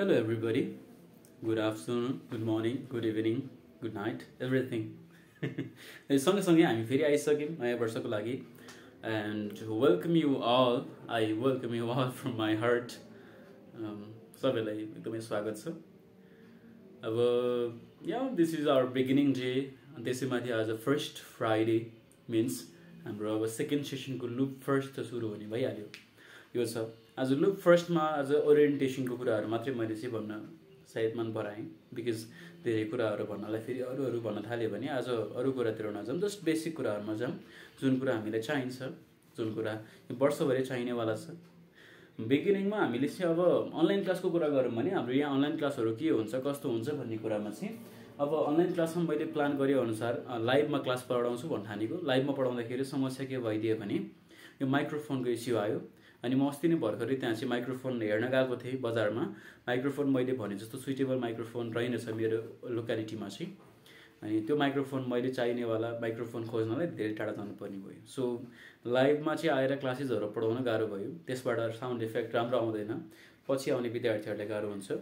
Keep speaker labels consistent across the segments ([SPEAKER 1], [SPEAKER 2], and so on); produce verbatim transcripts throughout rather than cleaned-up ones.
[SPEAKER 1] Hello, everybody. Good afternoon, good morning, good evening, good night, everything. सँगसँगै हामी फेरि आइसक्यौँ नयाँ वर्षको लागि and welcome you all. I welcome you all from my heart. सबैलाई एकदमै स्वागत छ. अब yeah, this is our beginning day. त्यसैमाथि आज फर्स्ट फ्राइडे मिन्स हाम्रो अब सेकेन्ड सेसनको लुप फर्स्ट त सुरु हुने भइहाल्यो. यो छ आज लुप फर्स्टमा आज ओरिएन्टेसनको कुराहरू मात्रै मैले चाहिँ भन्न सायद मन पराएँ बिकज धेरै कुराहरू भन्नलाई फेरि अरू अरू भन्न थाल्यो भने आज अरू कुरातिर नजाऊँ, जस्ट बेसिक कुराहरूमा जाऊँ जुन कुरा हामीलाई चाहिन्छ, जुन कुरा वर्षभरि चाहिनेवाला छ. बिगिनिङमा हामीले चाहिँ अब अनलाइन क्लासको कुरा गरौँ भने हाम्रो यहाँ अनलाइन क्लासहरू के हुन्छ कस्तो हुन्छ भन्ने कुरामा चाहिँ अब अनलाइन क्लासमा मैले प्लान गरे अनुसार लाइभमा क्लास पढाउँछु भन्ने ठानेको. लाइभमा पढाउँदाखेरि समस्या के भइदियो भने यो माइक्रोफोनको इस्यु आयो अनि म अस्ति नै भर्खरै त्यहाँ चाहिँ माइक्रोफोन हेर्न गएको थिएँ बजारमा. माइक्रोफोन मैले भने जस्तो सुइटेबल माइक्रोफोन रहेनछ मेरो लोकालिटीमा चाहिँ. अनि त्यो माइक्रोफोन मैले चाहिनेवाला माइक्रोफोन खोज्नलाई धेरै टाढा जानुपर्ने भयो. सो लाइभमा चाहिँ आएर क्लासेसहरू पढाउन गाह्रो भयो. त्यसबाट साउन्ड इफेक्ट राम्रो आउँदैन, पछि आउने विद्यार्थीहरूलाई गाह्रो हुन्छ.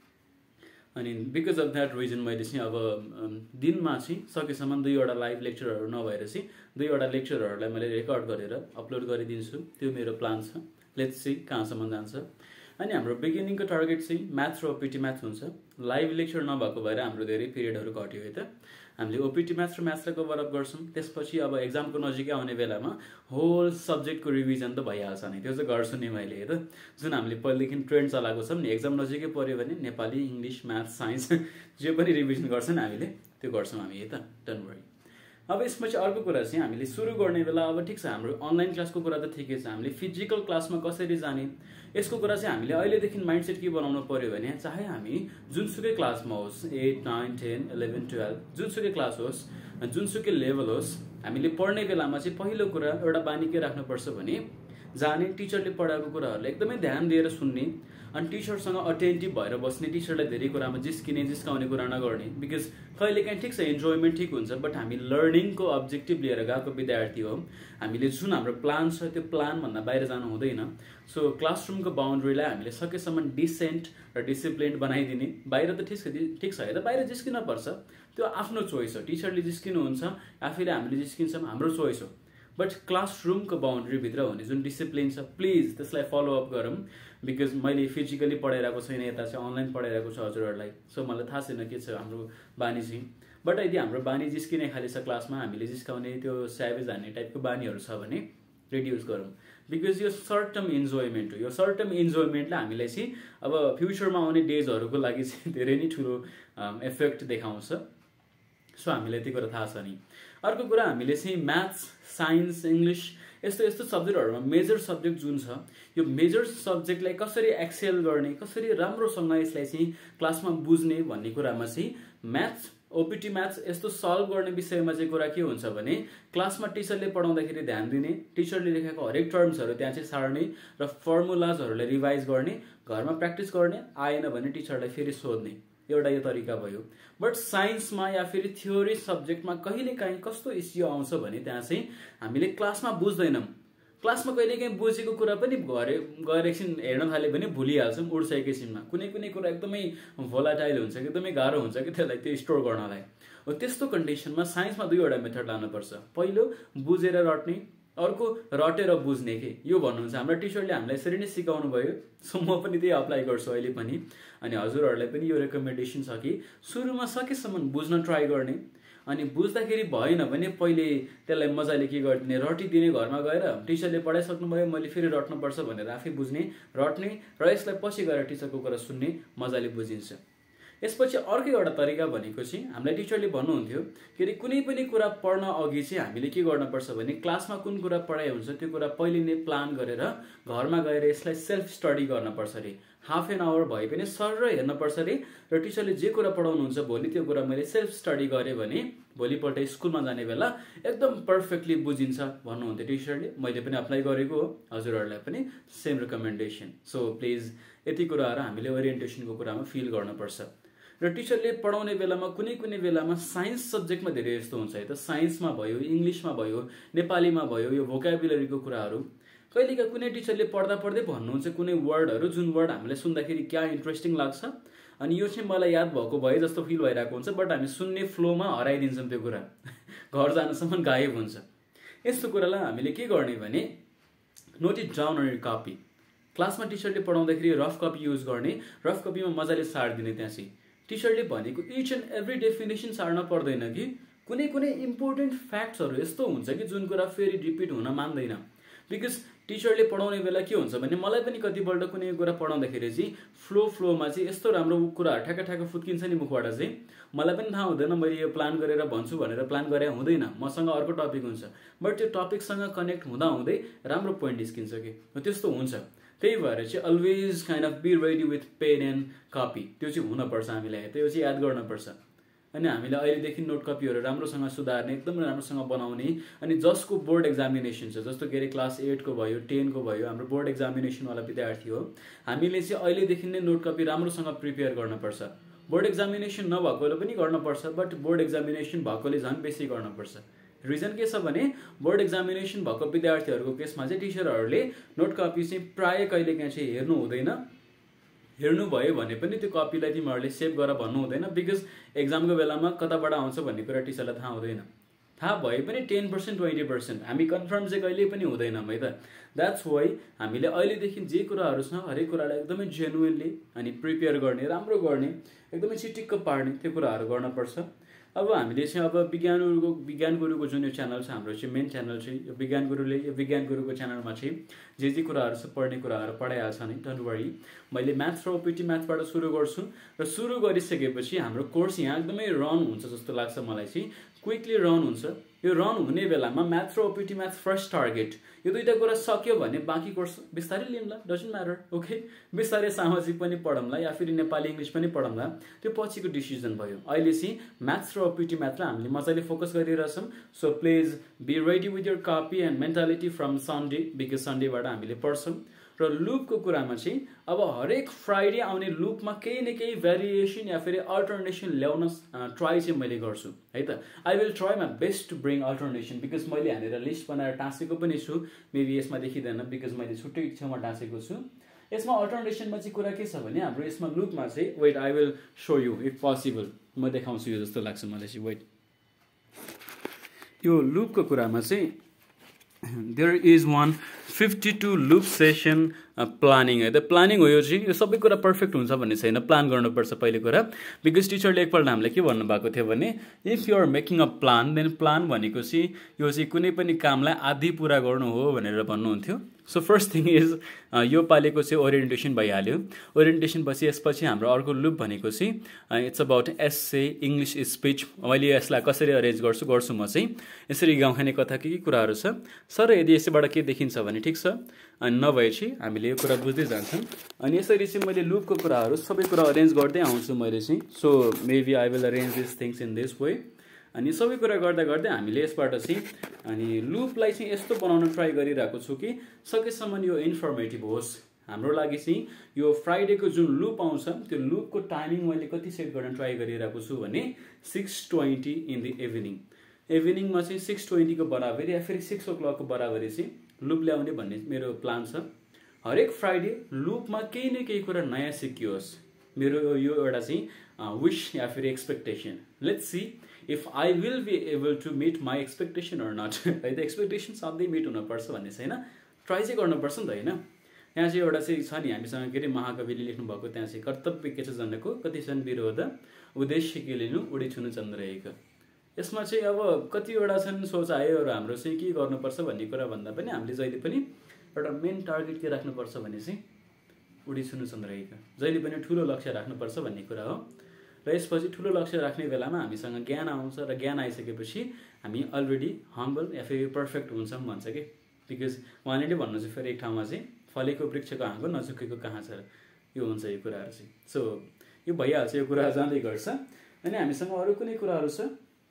[SPEAKER 1] अनि बिकज अफ द्याट रिजन मैले चाहिँ अब दिनमा चाहिँ सकेसम्म दुईवटा लाइभ लेक्चरहरू नभएर चाहिँ दुईवटा लेक्चरहरूलाई मैले रेकर्ड गरेर अपलोड गरिदिन्छु. त्यो मेरो प्लान छ. लेट्स सी कहाँसम्म जान्छ. अनि हाम्रो बिगिनिङको टार्गेट चाहिँ म्याथ र ओपिटी म्याथ हुन्छ. लाइभ लेक्चर नभएको भएर हाम्रो धेरै पिरियडहरू घट्यो है त. हामीले ओपिटी म्याथ र म्याथलाई कभर अप गर्छौँ. त्यसपछि अब एक्जामको नजिकै आउने बेलामा होल सब्जेक्टको रिभिजन त भइहाल्छ नि. त्यो चाहिँ गर्छु नि मैले है त. जुन हामीले पहिलेदेखि ट्रेन्ड चलाएको छौँ नि, एक्जाम नजिकै पऱ्यो भने नेपाली, इङ्ग्लिस, म्याथ, साइन्स जे पनि रिभिजन गर्छ नि हामीले, त्यो गर्छौँ हामी है त. Don't worry. अब यसमा चाहिँ अर्को कुरा चाहिँ हामीले सुरु गर्ने बेला अब ठिक छ हाम्रो अनलाइन क्लासको कुरा त ठिकै छ. हामीले फिजिकल क्लासमा कसरी जाने यसको कुरा चाहिँ हामीले अहिलेदेखि माइन्डसेट के बनाउनु पर्यो भने चाहे हामी जुनसुकै क्लासमा होस्, eight nine ten eleven twelve जुनसुकै क्लास होस्, जुनसुकै लेभल होस्, हामीले पढ्ने बेलामा चाहिँ पहिलो कुरा एउटा बानी के राख्नुपर्छ भने जाने टिचरले पढाएको कुराहरूलाई एकदमै ध्यान दिएर सुन्ने अनि टिचरसँग अटेन्टिभ भएर बस्ने, टिचरलाई धेरै कुरामा जिस्किने जिस्काउने कुरा नगर्ने. बिकज कहिलेकाहीँ ठिक छ इन्जोयमेन्ट ठिक हुन्छ, बट हामी लर्निङको अब्जेक्टिभ लिएर गएको विद्यार्थी हो. हामीले जुन हाम्रो प्लान छ त्यो प्लानभन्दा बाहिर जानु हुँदैन. सो क्लासरुमको बााउन्ड्रीलाई हामीले सकेसम्म डिसेन्ट र डिसिप्लिन बनाइदिने. बाहिर त ठिक छ ठिक छ है त, बाहिर जिस्किन पर्छ, त्यो आफ्नो चोइस हो. टिचरले जिस्किनुहुन्छ, आफैले हामीले जिस्किन्छौँ, हाम्रो चोइस हो. बट क्लासरुमको बााउन्ड्रीभित्र हुने जुन डिसिप्लिन छ प्लिज त्यसलाई फलोअप गरौँ. बिकज मैले फिजिकली पढाइरहेको छैन, यता चाहिँ अनलाइन पढाइरहेको छ हजुरहरूलाई. सो मलाई थाहा छैन के छ हाम्रो बानी चाहिँ. बट यदि हाम्रो बानी जिस्किने खालि छ क्लासमा, हामीले जिस्काउने त्यो स्याभेज हान्ने टाइपको बानीहरू छ भने रिड्युस गरौँ. बिकज यो सर्ट टर्म इन्जोयमेन्ट हो. यो सर्ट टर्म इन्जोयमेन्टले हामीलाई चाहिँ अब फ्युचरमा आउने डेजहरूको लागि चाहिँ धेरै नै ठुलो इफेक्ट देखाउँछ. सो हामीलाई त्यो कुरा थाहा छ नि. अर्को कुरा हामीले चाहिँ म्याथ्स, साइन्स, इङ्ग्लिस यस्तो यस्तो सब्जेक्टहरूमा मेजर सब्जेक्ट जुन छ यो मेजर सब्जेक्टलाई कसरी एक्सेल गर्ने, कसरी राम्रोसँग यसलाई चाहिँ क्लासमा बुझ्ने भन्ने कुरामा चाहिँ म्याथ्स, ओपिटी म्याथ्स यस्तो सल्भ गर्ने विषयमा चाहिँ कुरा के हुन्छ भने क्लासमा टिचरले पढाउँदाखेरि ध्यान दिने, टिचरले लेखेको हरेक टर्म्सहरू त्यहाँ चाहिँ सार्ने र फर्मुलाजहरूलाई रिभाइज गर्ने, घरमा प्र्याक्टिस गर्ने, आएन भने टिचरलाई फेरि सोध्ने. एउटा यो तरिका भयो. बट साइन्समा या फेरि थ्योरी सब्जेक्टमा कहिलेकाहीँ कस्तो इस्यु आउँछ भने त्यहाँ चाहिँ हामीले क्लासमा बुझ्दैनौँ. क्लासमा कहिलेकाहीँ बुझेको कुरा पनि घरे गएर एकछिन हेर्न थाल्यो भने भुलिहाल्छौँ उड्छ एकैछिनमा. कुनै कुनै कुरा एकदमै भोलाटाइल हुन्छ, एकदमै गाह्रो हुन्छ कि त्यसलाई त्यो स्टोर गर्नलाई. हो त्यस्तो कन्डिसनमा साइन्समा दुईवटा मेथड लानुपर्छ. पहिलो बुझेर रट्ने, अर्को रटेर बुझ्ने. के यो भन्नुहुन्छ हाम्रो टिचरले हामीलाई यसरी नै सिकाउनु भयो. सो म पनि त्यही अप्लाई गर्छु अहिले पनि. अनि हजुरहरूलाई पनि यो रेकमेन्डेसन छ कि सुरुमा सकेसम्म बुझ्न ट्राई गर्ने. अनि बुझ्दाखेरि भएन भने पहिले त्यसलाई मजाले के गरिदिने, रटिदिने. घरमा गएर टिचरले पढाइसक्नुभयो मैले फेरि रट्नुपर्छ भनेर आफै बुझ्ने, रट्ने र यसलाई पछि गएर टिचरको कुरा सुन्ने, मजाले बुझिन्छ. यसपछि अर्को एउटा तरिका भनेको चाहिँ हामीलाई टिचरले भन्नुहुन्थ्यो के अरे कुनै पनि कुरा पढ्न अघि चाहिँ हामीले के गर्नुपर्छ भने क्लासमा कुन कुरा पढाइ हुन्छ त्यो कुरा पहिले नै प्लान गरेर घरमा गएर यसलाई सेल्फ स्टडी गर्नुपर्छ अरे. हाफ एन आवर भए पनि सर र हेर्नुपर्छ अरे र टिचरले जे कुरा पढाउनुहुन्छ भोलि त्यो कुरा मैले सेल्फ स्टडी गरेँ भने भोलिपल्ट स्कुलमा जाने बेला एकदम पर्फेक्टली बुझिन्छ भन्नुहुन्थ्यो टिचरले. मैले पनि अप्लाई गरेको हो, हजुरहरूलाई पनि सेम रिकमेन्डेसन. सो प्लिज यति कुराहरू हामीले ओरिएन्टेसनको कुरामा फिल गर्नुपर्छ. र टिचरले पढाउने बेलामा कुनै कुनै बेलामा साइन्स सब्जेक्टमा धेरै यस्तो हुन्छ है त. साइन्समा भयो, इङ्ग्लिसमा भयो, नेपालीमा भयो, यो भोकाबुलरीको कुराहरू कहिलेका कुनै टिचरले पढ्दा पढ्दै भन्नुहुन्छ कुनै वर्डहरू जुन वर्ड हामीलाई सुन्दाखेरि क्या इन्ट्रेस्टिङ लाग्छ अनि यो चाहिँ मलाई याद भएको भए जस्तो फिल भइरहेको हुन्छ, बट हामी सुन्ने फ्लोमा हराइदिन्छौँ त्यो कुरा, घर जानसम्म गायब हुन्छ। यस्तो कुरालाई हामीले के गर्ने भने note it down on your copy. क्लासमा टिचरले पढाउँदाखेरि रफ कपी युज गर्ने, रफ कपीमा मजाले सार्दिने। त्यहाँ चाहिँ टिचरले भनेको इच एन्ड एभ्री डेफिनेसन सार्न पर्दैन कि कुनै कुनै इम्पोर्टेन्ट फ्याक्ट्सहरू यस्तो हुन्छ कि जुन कुरा फेरि रिपिट हुन मान्दैन। बिकज टिचरले पढाउने बेला के हुन्छ भने मलाई पनि कतिपल्ट कुनै कुरा पढाउँदाखेरि चाहिँ फ्लो फ्लोमा चाहिँ यस्तो राम्रो कुराहरू ठ्याक्क ठ्याक्क फुत्किन्छ नि मुखबाट चाहिँ, मलाई पनि थाहा हुँदैन मैले यो प्लान गरेर भन्छु भनेर प्लान गरे हुँदैन, मसँग अर्को टपिक हुन्छ, बट त्यो टपिकसँग कनेक्ट हुँदा हुँदै राम्रो पोइन्ट निस्किन्छ कि त्यस्तो हुन्छ। त्यही भएर चाहिँ always kind of be ready with pen and copy, त्यो चाहिँ हुनपर्छ हामीलाई, त्यो चाहिँ याद गर्नुपर्छ। अनि हामीले अहिलेदेखि नोट कपीहरू राम्रोसँग सुधार्ने, एकदम राम्रोसँग बनाउने। अनि जसको बोर्ड एक्जामिनेसन छ, जस्तो के अरे क्लास एटको भयो, टेनको भयो, हाम्रो बोर्ड एक्जामिनेसनवाला विद्यार्थी हो, हामीले चाहिँ अहिलेदेखि नै नोट कपी राम्रोसँग प्रिपेयर गर्नुपर्छ। बोर्ड एक्जामिनेसन नभएकोले पनि गर्नुपर्छ, बट बोर्ड एक्जामिनेसन भएकोले झन् बेसी गर्नुपर्छ। रिजन के छ भने बोर्ड एक्जामिनेसन भएको विद्यार्थीहरूको केसमा चाहिँ टिचरहरूले नोट कपी चाहिँ प्राय कहिलेकाहीँ चाहिँ हेर्नु हुँदैन, हेर्नु भयो भने पनि त्यो कपीलाई तिमीहरूले सेभ गर भन्नु हुँदैन। बिकज एक्जामको बेलामा कताबाट आउँछ भन्ने कुरा टिचरलाई थाहा हुँदैन, थाहा भए पनि टेन पर्सेन्ट ट्वेन्टी पर्सेन्ट हामी कन्फर्म चाहिँ कहिले पनि हुँदैनौँ है त। द्याट्स वाइ हामीले अहिलेदेखि जे कुराहरू छ हरेक कुरालाई एकदमै जेन्युनली अनि प्रिपेयर गर्ने, राम्रो गर्ने, एकदमै चिटिक्क पार्ने, त्यो कुराहरू गर्नुपर्छ। अब हामीले चाहिँ अब विज्ञान गुरुको विज्ञान गुरुको जुन यो च्यानल छ हाम्रो चाहिँ मेन च्यानल चाहिँ यो विज्ञान गुरुले यो विज्ञान गुरुको च्यानलमा चाहिँ जे जे कुराहरू छ पढ्ने कुराहरू पढाइहाल्छ नि, डोन्ट वरी। मैले म्याथ्स र ओपिटी म्याथबाट सुरु गर्छु र सुरु गरिसकेपछि हाम्रो कोर्स यहाँ एकदमै रन हुन्छ जस्तो लाग्छ मलाई चाहिँ, क्विकली रन हुन्छ। यो रन हुने बेलामा म्याथ्स र ओपिटी म्याथ्स फर्स्ट टार्गेट, यो दुईटा कुरा सक्यो भने बाँकी कोर्स बिस्तारै लिउँला, डजन्ट म्याटर, ओके। बिस्तारै सामाजिक पनि पढौँला या फेरि नेपाली इङ्ग्लिस पनि पढौँला, त्यो पछिको डिसिजन भयो। अहिले चाहिँ म्याथ्स र ओपिटी म्याथलाई हामीले मजाले फोकस गरिरहेछौँ। So please be ready with your copy and mentality from Sunday, because सन्डेबाट हामीले पढ्छौँ। र लुपको कुरामा चाहिँ अब हरेक फ्राइडे आउने लुपमा केही न केही भेरिएसन या फेरि अल्टरनेसन ल्याउन ट्राई चाहिँ मैले गर्छु है त। I will try my best to bring alternation, because मैले यहाँनिर लिस्ट बनाएर टाँसेको पनि छु, मेबी यसमा देखिँदैन बिकज मैले छुट्टै ठाउँमा टाँसेको छु। यसमा अल्टरनेसनमा चाहिँ कुरा के छ भने हाम्रो यसमा लुपमा चाहिँ wait I will show you if possible, म देखाउँछु यो जस्तो लाग्छ मलाई चाहिँ। वेट, यो लुपको कुरामा चाहिँ there is one fifty two loop session planning है त। प्लानिङ हो यो चाहिँ, यो सबै कुरा पर्फेक्ट हुन्छ भन्ने छैन, प्लान गर्नुपर्छ पहिले कुरा। बिकज टिचरले एकपल्ट हामीलाई के भन्नुभएको थियो भने if you are making a plan then plan भनेको चाहिँ यो चाहिँ कुनै पनि कामलाई आधी पुरा गर्नु हो भनेर भन्नुहुन्थ्यो। सो फर्स्ट थिङ इज यो पालिको चाहिँ ओरिएन्टेसन भइहाल्यो। ओरिएन्टेसन पछि यसपछि हाम्रो अर्को लुप भनेको चाहिँ it's about essay, English speech. मैले यसलाई कसरी अरेन्ज गर्छु गर्छु म चाहिँ यसरी गाउँ खाने कथा के के कुराहरू छ सर, यदि यसबाट के देखिन्छ भने ठिक छ, अनि नभएपछि हामीले यो कुरा बुझ्दै जान्छौँ। अनि यसरी चाहिँ मैले लुपको कुराहरू सबै कुरा अरेन्ज गर्दै आउँछु मैले चाहिँ। So maybe I will arrange this things in this way. अनि सबै कुरा गर्दा गर्दै हामीले यसबाट चाहिँ अनि लुपलाई चाहिँ यस्तो बनाउन ट्राई गरिरहेको छु कि सकेसम्म यो इन्फर्मेटिभ होस् हाम्रो लागि। चाहिँ यो फ्राइडेको जुन लुप आउँछ त्यो लुपको टाइमिङ मैले कति सेट गर्न ट्राई गरिरहेको छु भने six twenty in the evening. इभिनिङमा चाहिँ सिक्स ट्वेन्टीको बराबरी या फेरि सिक्स ओ क्लकको बराबरी चाहिँ लुप ल्याउने भन्ने मेरो प्लान छ। हरेक फ्राइडे लुपमा केही न केही कुरा नयाँ सिकियोस्, मेरो यो एउटा चाहिँ विश या फेरि expectation. Let's see if I will be able to meet my expectation or not है त। एक्सपेक्टेसन सधैँ मिट हुनुपर्छ भन्ने छैन, ट्राई चाहिँ गर्नुपर्छ नि त होइन। यहाँ चाहिँ एउटा चाहिँ छ नि हामीसँग के अरे महाकविले लेख्नुभएको, त्यहाँ चाहिँ कर्तव्य के छ जनको कति छन् विरोध उद्देश्य के लिनु उडी छुनु चन्द्रहेको। यसमा चाहिँ अब कतिवटा छन् सोचाइहरू हाम्रो चाहिँ के गर्नुपर्छ भन्ने कुरा भन्दा पनि हामीले जहिले पनि एउटा मेन टार्गेट के राख्नुपर्छ भने चाहिँ उडी छुनु चन्द्रहेको, जहिले पनि ठुलो लक्ष्य राख्नुपर्छ भन्ने कुरा हो। र यसपछि ठुलो लक्ष्य राख्ने बेलामा हामीसँग ज्ञान आउँछ र ज्ञान आइसकेपछि हामी अलरेडी हम्बल या फेरि पर्फेक्ट हुन्छौँ भन्छ कि। बिकज उहाँले भन्नु चाहिँ फेरि एक ठाउँमा चाहिँ फलेको वृक्षको हाँगो नझुकेको कहाँ छ, यो हुन्छ यो कुराहरू चाहिँ। सो यो भइहाल्छ, यो कुरा जाँदै गर्छ। अनि हामीसँग अरू कुनै कुराहरू छ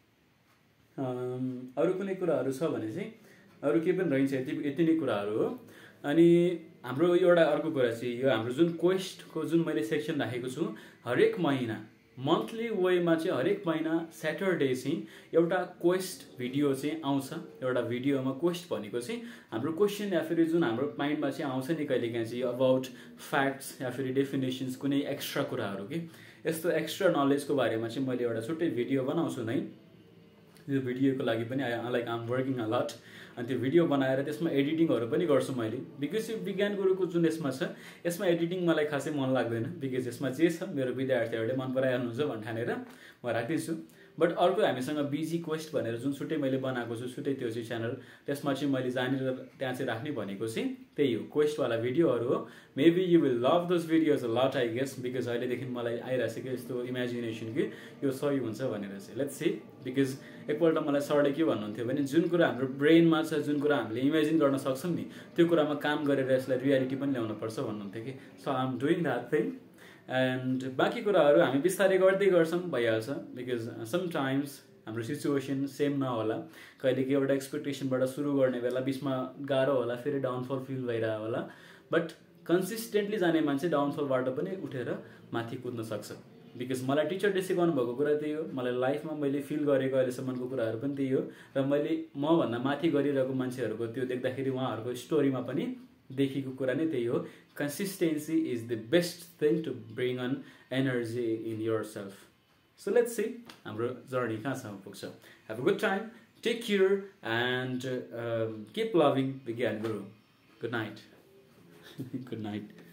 [SPEAKER 1] अरू कुनै कुराहरू छ भने चाहिँ अरू केही पनि रहन्छ, यति यति नै कुराहरू हो। अनि हाम्रो एउटा अर्को कुरा चाहिँ यो हाम्रो जुन क्वेस्टको जुन मैले सेक्सन राखेको छु हरेक महिना मन्थली वेमा चाहिँ हरेक महिना स्याटरडे चाहिँ एउटा क्वेस्ट भिडियो चाहिँ आउँछ। एउटा भिडियोमा क्वेस्ट भनेको चाहिँ हाम्रो क्वेसन या फेरि जुन हाम्रो माइन्डमा चाहिँ आउँछ नि कहिलेकाहीँ चाहिँ अबाउट फ्याक्ट्स या फेरि डेफिनेसन्स कुनै एक्स्ट्रा कुराहरू कि यस्तो एक्स्ट्रा नलेजको बारेमा चाहिँ मैले एउटा छुट्टै भिडियो बनाउँछु नै। यो भिडियोको लागि पनि I like am working a lot अनि त्यो भिडियो बनाएर त्यसमा एडिटिङहरू पनि गर्छु मैले। बिकज यो विज्ञान गुरुको जुन यसमा छ यसमा एडिटिङ मलाई खासै मन लाग्दैन बिकज यसमा जे छ मेरो विद्यार्थीहरूले मन पराइहाल्नुहुन्छ भन्ने ठानेर म राख्दिन्छु। बट अर्को हामीसँग बिजी क्वेस्ट भनेर जुन छुट्टै मैले बनाएको छु छुट्टै त्यो चाहिँ च्यानल त्यसमा चाहिँ मैले जानेर त्यहाँ चाहिँ राख्ने भनेको चाहिँ त्यही हो क्वेस्टवाला भिडियोहरू हो। Maybe you will love those videos a lot I guess because अहिलेदेखि मलाई आइरहेको छ कि यस्तो इमेजिनेसन कि यो सही हुन्छ भनेर चाहिँ लेट्स सी। बिकज एकपल्ट मलाई सरले के भन्नुहुन्थ्यो भने जुन कुरा हाम्रो ब्रेनमा छ जुन कुरा हामीले इमेजिन गर्न सक्छौँ नि त्यो कुरामा काम गरेर यसलाई रियालिटी पनि ल्याउनुपर्छ भन्नुहुन्थ्यो कि। So I am doing that thing and बाँकी कुराहरू हामी बिस्तारै गर्दै गर्छौँ भइहाल्छ। बिकज समटाइम्स हाम्रो सिचुएसन सेम नहोला, कहिले कि एउटा एक्सपेक्टेसनबाट सुरु गर्ने बेला बिचमा गाह्रो होला, फेरि डाउनफल फिल भइरहेको होला। बट कन्सिस्टेन्टली जाने मान्छे डाउनफलबाट पनि उठेर माथि कुद्न सक्छ। बिकज मलाई टिचरले सिकाउनु भएको कुरा त्यही हो, मलाई लाइफमा मैले फिल गरेको अहिलेसम्मको कुराहरू पनि त्यही हो र मैले मभन्दा माथि गरिरहेको मान्छेहरूको त्यो देख्दाखेरि उहाँहरूको स्टोरीमा पनि देखिएको कुरा नै त्यही हो। Consistency is the best thing to bring on energy in yourself. So let's see हाम्रो जर्नी कहाँसम्म पुग्छ। Have a good time, take care and um, keep loving विज्ञान गुरु। Good night. Good night.